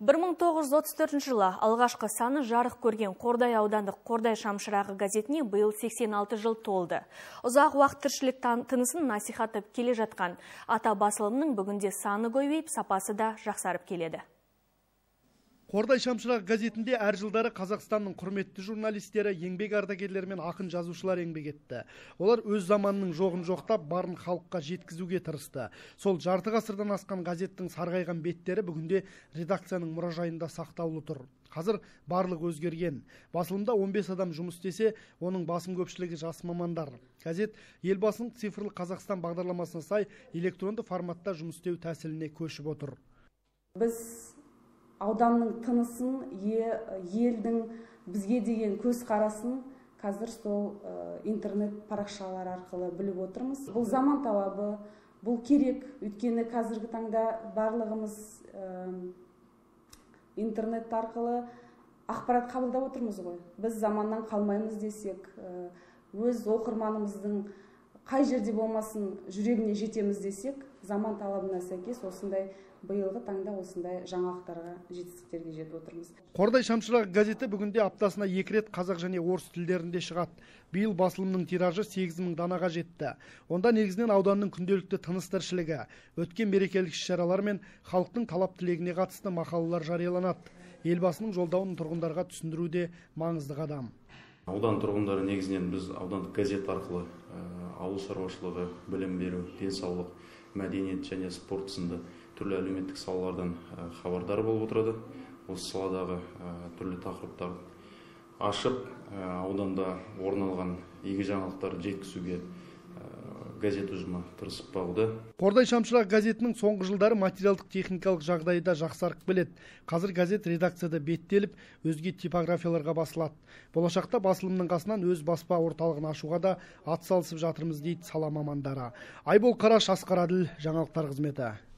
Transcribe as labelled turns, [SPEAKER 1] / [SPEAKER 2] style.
[SPEAKER 1] 1934 жылы алғашқы саны жарық көрген Қордай аудандық Қордай шамшырағы газетіне биыл 86 жыл толды. Ұзақ уақыт тіршілік тынысын насихаттап келе жатқан ата басылымның бүгінде саны көбейіп, сапасы да жақсарып келеді.
[SPEAKER 2] Қордай шамшырақ газетінде әр жылдары Қазақстанның құрметті журналистері, еңбек ардагерлері мен ақын жазушылар еңбек етті. Олар өз заманының жоғын жоқтап, барын халыққа жеткізуге тырысты. Сол жарты ғасырдан асқан газеттің сарғайған беттері бүгінде редакцияның мұражайында сақтаулы тұр. Қазір барлық өзгерген. Басылымда 15 адам жұмыс істесе, оның басым көпшілігі жас мамандар. Газет елбасының цифрлы Қазақстан бағдарламасына сай электронды форматта жұмыс істеу тәсіліне көшіп отыр.
[SPEAKER 3] Біз ауданның тынысын, елдің бізге деген көзқарасын қазір сол интернет парақшалар арқылы біліп отырмыз. Бұл заман талабы, бұл керек. Өйткені қазіргі таңда барлығымыз интернет арқылы ақпарат қабылдап отырмыз ғой. Біз заманнан қалмаймыз десек, өз оқырманымыздың қай жерде болмасын жүрегіне жетеміз десек, заман талабына сәйкес осындай биылғы таңда осындай жаңалықтарға, жетістіктерге жетіп отырмыз.
[SPEAKER 2] Қордай шамшырақ газеті бүгінде аптасына 2 рет қазақ және орыс тілдерінде шығады. Биыл басылымның тиражы 8000 данаға жетті. Онда негізінен ауданның күнделікті тыныс тіршілігі, өткен мерекелік іс-шаралар мен халықтың талап тілегіне қатысты мақалалар жарияланады. Елбасының жолдауын тұрғындарға түсіндіруде маңызды қадам.
[SPEAKER 4] Аудан тұрғындары негізінен біз аудандық газет арқылы ауыл шаруашылығы, білім беру, денсаулық, мәдениет және спорт сынды түрлі әлеуметтік салалардан хабардар болып отырады. Осы саладағы түрлі тақырыптарды ашып, ауданда орын алған игі жаңалықтарды жеткізуге газет ұжымы тырысып бағуда.
[SPEAKER 2] Қордай шамшырақ газетінің соңғы жылдары материалдық техникалық жағдайда жақсарып келеді. Қазір газет редакцияда беттеліп, өзге типографияларға басылады. Болашақта басылымның қасынан өз баспа орталығын ашуға да атсалысып жатырмыз дейді сала мамандары. Айбол Қараш, Асқар Әділ, жаңалықтар қызметі.